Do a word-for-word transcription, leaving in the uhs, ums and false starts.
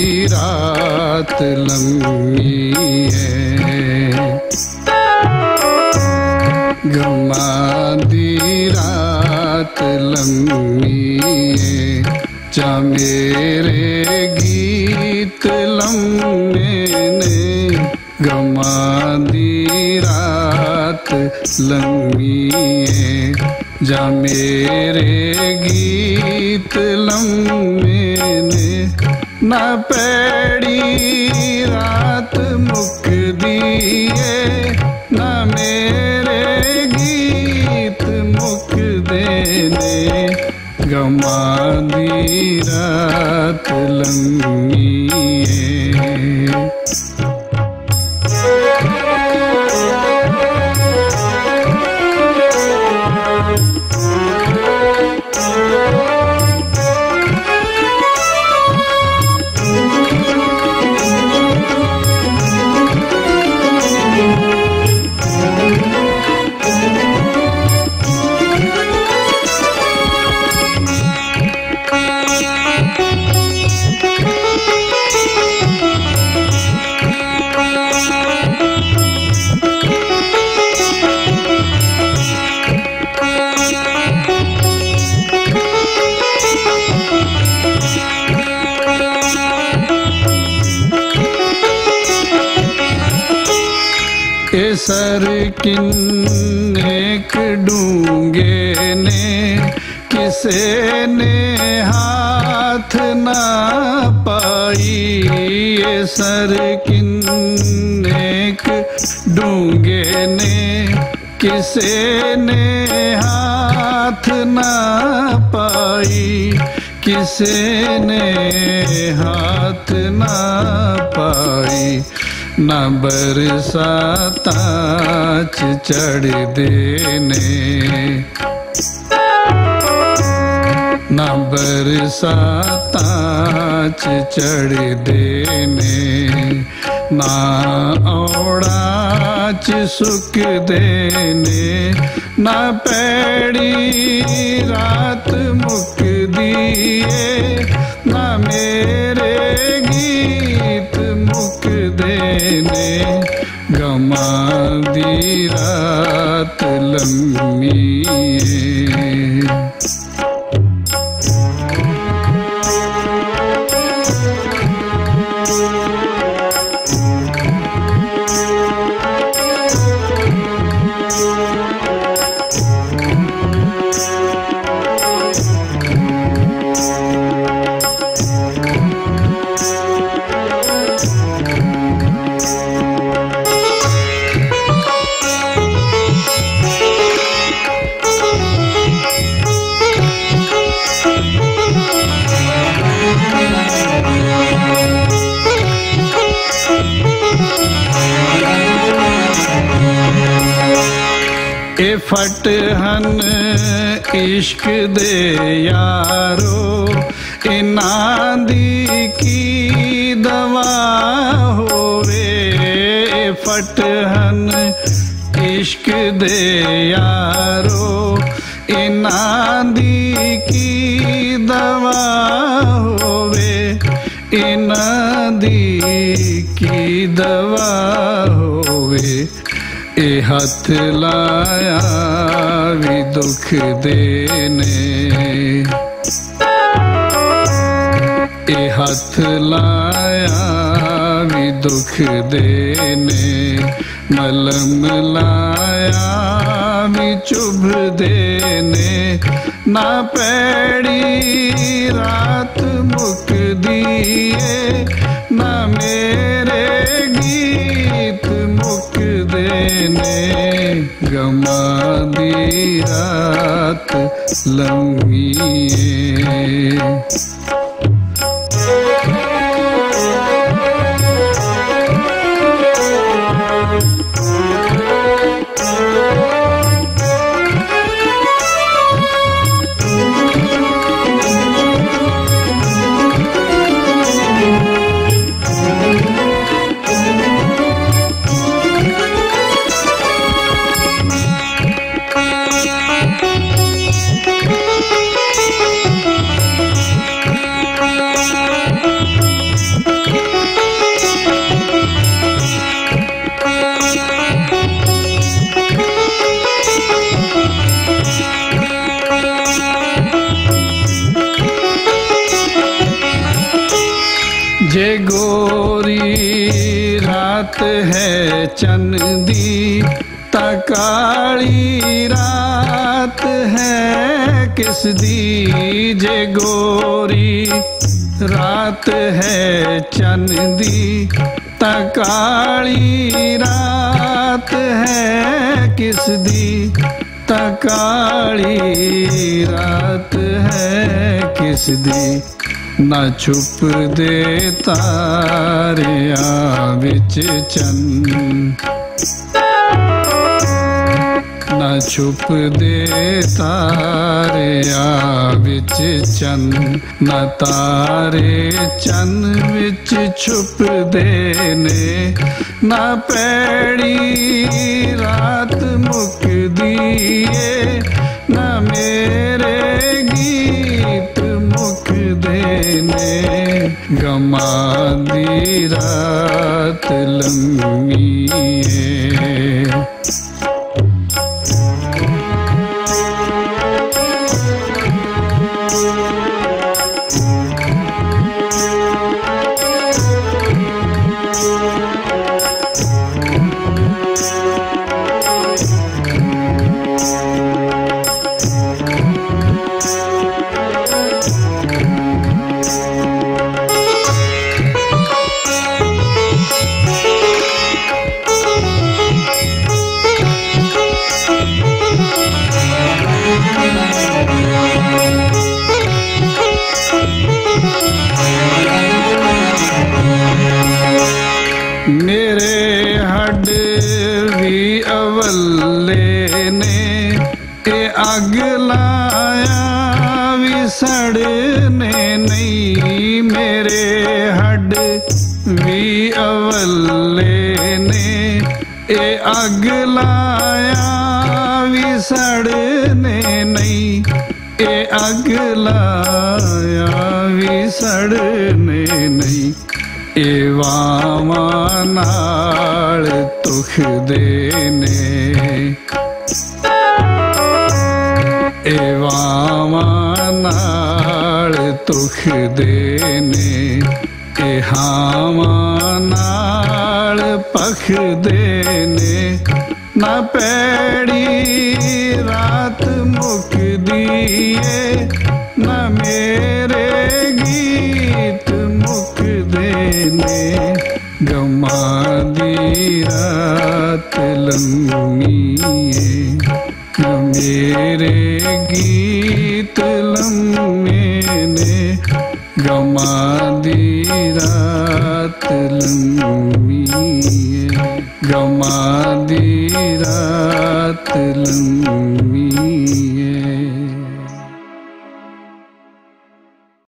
रात लम्बी है, गमा दी रात लम्बी है, जा मेरे गीत लम्बे ने, गमा दी रात लम्बी है, जा मेरे गीत लम्बे ने, ना पैड़ी रात मुक दिए, ना मेरे गीत मुक देने, गमा दी रात लम्बी है। सर किन्नेक डूंगे ने, किसे ने हाथ ना पाई, ये सर किन्नेक डूंगे ने, किसे ने हाथ ना पाई, किसे ने हाथ ना पाई, ना बरसाता चढ़ देने, ना बरसाता चढ़ देने, ना औड़ाच सुख देने, ना पैड़ी रात मुक दिए, ना मेरे गीत मुक देने, गमा दी रात लम्बी है। ए फटहन इश्क दे यारो, इन्हां दी की दवा होवे, ए फटहन इश्क दे यारो, इन्हां दी की दवा होवे, इन्हां दी की दवा होवे, ए हथ लाया भी दुख देने, ए हथ लाया भी दुख देने, मलम लाया भी चुभ देने, ना पैड़ी रात मुक दिए, ना मेरे गीत मुक देने, गमा दी रात लम्बी है। गोरी रात है चन दी ता काली रात है किस दी जे गोरी रात है चन दी ता काली रात है किस दी ता काली रात है किस दी ना छुप दे तारिया विच चन ना छुप दे तारिया विच चन ना तारे चन विच छुप दे ने ना पैड़ी रात मुक दिए ना मेरे गीत मुक देने गमा दी रात लम्मी है। मेरे हड भी अवले ने ए अग लाया भी सड़ने नहीं मेरे हड भी अवले ने ए अग लाया भी सड़ने नहीं ए अग लाया भी सड़ने नहीं एवामा नाल तुख देने एवामा नाल तुख देने एहामा नाल पख देने ना पैड़ी रात मुक दिए ना मेरे गीत मुक देने गमा दी रात लम्मी न मेरे गीत लम्मे ने गमा दी रात लम्मी गमा दी रात लम्मी।